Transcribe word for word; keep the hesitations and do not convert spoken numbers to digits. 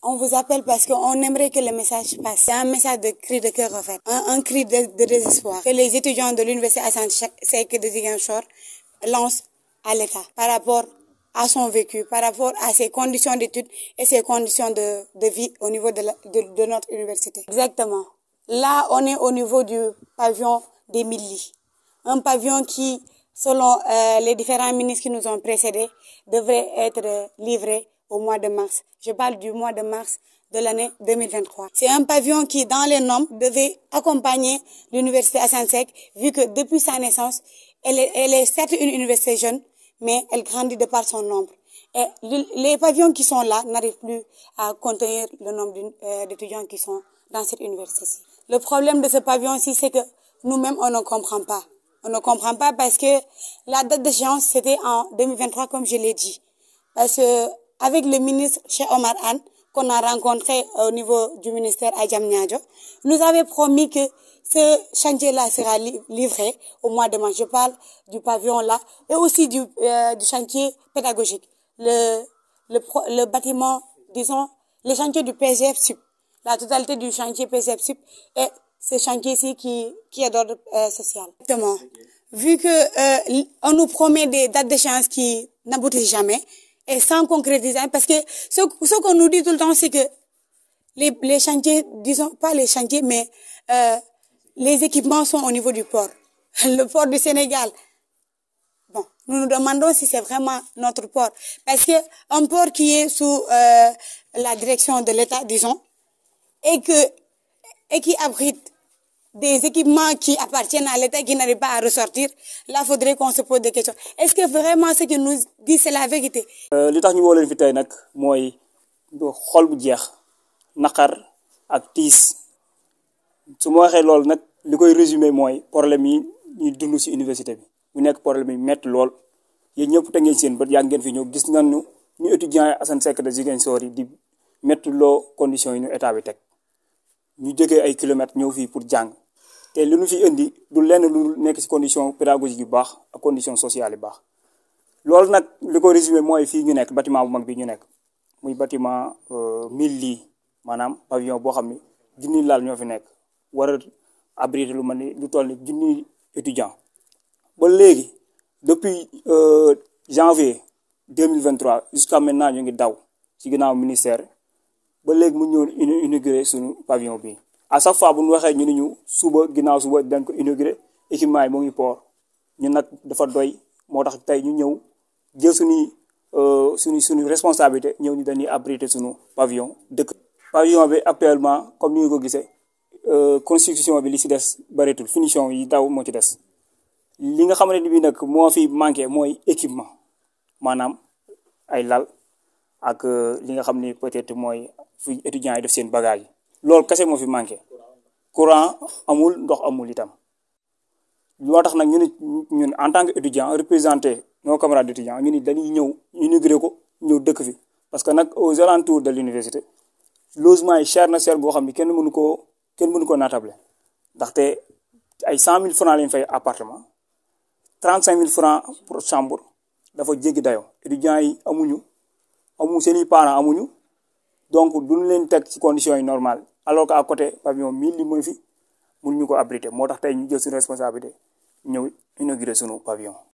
On vous appelle parce qu'on aimerait que le message passe. C'est un message de cri de cœur en fait, un, un cri de, de désespoir que les étudiants de l'université Assane Seck de Ziguinchor lancent à l'État par rapport à son vécu, par rapport à ses conditions d'études et ses conditions de, de vie au niveau de, la, de, de notre université. Exactement. Là, on est au niveau du pavillon des mille lits. Un pavillon qui, selon euh, les différents ministres qui nous ont précédés, devrait être livré au mois de mars. Je parle du mois de mars de l'année deux mille vingt-trois. C'est un pavillon qui, dans les normes, devait accompagner l'université Assane Seck, vu que depuis sa naissance, elle est, elle est certes une université jeune, mais elle grandit de par son nombre. Et les pavillons qui sont là n'arrivent plus à contenir le nombre d'étudiants qui sont dans cette université-ci. Le problème de ce pavillon-ci, c'est que nous-mêmes, on ne comprend pas. On ne comprend pas parce que la date d'échéance, c'était en deux mille vingt-trois, comme je l'ai dit. Parce que avec le ministre Cheikh Omar Anne, qu'on a rencontré au niveau du ministère à Diamniadio, nous avait promis que ce chantier-là sera li livré au mois de mars. Je parle du pavillon-là et aussi du, euh, du chantier pédagogique. Le, le, le bâtiment, disons, le chantier du P G F Sup, la totalité du chantier P G F Sup et ce chantier-ci qui, qui est d'ordre euh, social. Exactement. Vu que euh, on nous promet des dates d'échéance qui n'aboutissent jamais et sans concrétiser, parce que ce, ce qu'on nous dit tout le temps, c'est que les, les chantiers, disons pas les chantiers, mais euh, les équipements sont au niveau du port. Le port du Sénégal. Bon, nous nous demandons si c'est vraiment notre port. Parce que un port qui est sous euh, la direction de l'État, disons, et que et qui abrite des équipements qui appartiennent à l'État qui n'arrivent pas à ressortir, là, il faudrait qu'on se pose des questions. Est-ce que vraiment ce que nous dit, c'est la vérité? li tax ñu woo leen fi tey nag mooy xol bu jeex naqar ak tiis su ma waxee loolu nag li koy résumé mooy problème yi ñuy dund ci université bi mu nekk problème yi métti lool yéen ñëpp te ngeen seen bët yaa ngeen fi ñëw gis nañu ñu étudiants yi Assane Seck de Ziguinchor yi di métti loo conditions yi ñu état bi teg ñu jógee ay kilomètres ñëw fii pour jàng te li ñu fi indi du lenn lu nekk ci condition pédagogique yu baax ak condition sociale yu baax loolu nag li ko résumé mooy fii ñu nekk bâtiment bu mag bi ñu nekk muy bâtiment mille lits maanaam pavillon boo xam ne junni laal ñoo fi nekk war a abriter lu mel ni lu toll ni junni étudiant ba léegi depuis euh, janvier deux mille vingt-trois jusqu'à maintenant ñu ngi daw ci ginnaaw ministère ba léegi mu ñëw inauguré suñu pavillon bi à chaque fois bu ñu waxee ñu ni ñu suba ginnaaw suba dañ ko inauguré équipement yi moo ngi port ñun nag dafa doy moo tax tey ñu ñëw jël suñuy suñu suñu responsabilité ñëw ñu dañuy abriter suñu pavillon dëkk. pavillon bi actuellement comme ni nga ko gisee construction bi li ci des bëreetul finition yi daw moo ci des li nga xamante ni bii nag moo fi manqué mooy équipement maanaam ay lal ak li nga xam ni peut-être mooy fu étudiants yi def seen bagage yi loolu kese moo fi manqué courant amul ndox amul itam loo tax nag ñu ni ñun en tant que étudiant représenté nos camarades d'étudiants ñu ni dañuy ñëw inauguré ko ñëw dëkk fi parce que nag aux alentours de l'université logement yi cher na cher boo xam ni kenn mënu koo kenn mënu ko naatable ndaxte ay cent mille francs lañ fay appartement trente cinq mille francs pour chambre dafa jéggi dayoo étudiants yi amuñu amu seeni parents amuñu donc duñ leen teg ci conditions yi normales alors que à côté pavillon mille li mooy fi mun ñu ko abriter moo tax tey ñu jël suñu responsabilité ñëw inaugurer suñu pavillon